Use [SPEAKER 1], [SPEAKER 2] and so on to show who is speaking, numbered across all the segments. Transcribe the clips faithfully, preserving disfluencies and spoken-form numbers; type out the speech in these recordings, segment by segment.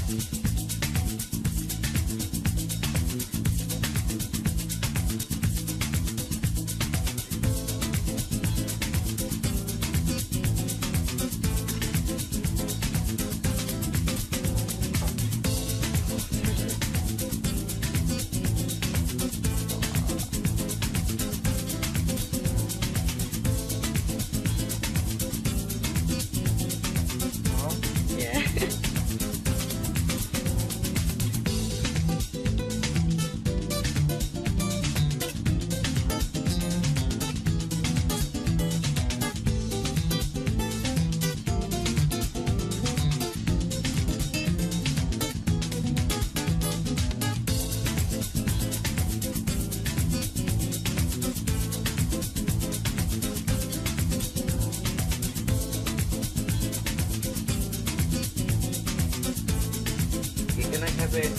[SPEAKER 1] Can I have it?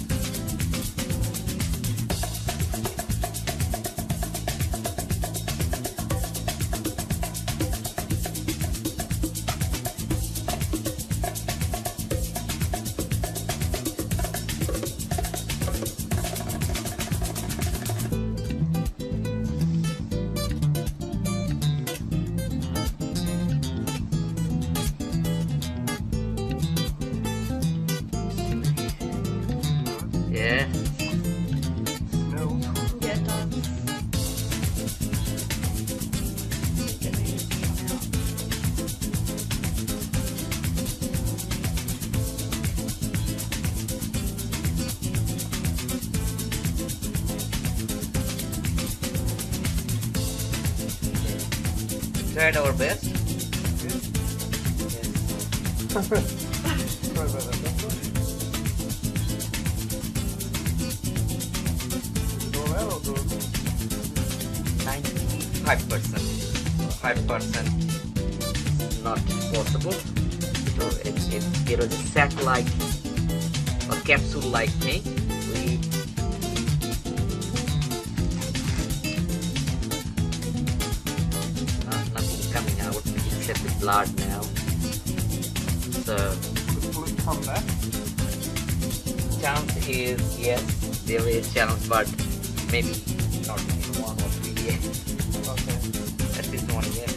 [SPEAKER 1] Yeah.
[SPEAKER 2] No.
[SPEAKER 3] Yeah, it does.
[SPEAKER 1] Tried our best.
[SPEAKER 2] Yes.
[SPEAKER 1] Yes.
[SPEAKER 2] Sorry about that. Go out or go?
[SPEAKER 1] ninety-five percent. five percent not possible. So it, it, it was a sack-like, a capsule-like thing. We not, nothing coming out except the blood now. So
[SPEAKER 2] Will it come back?
[SPEAKER 1] chance is yes, there is chance, but maybe not in one or two years.
[SPEAKER 2] Okay.
[SPEAKER 1] At least one year.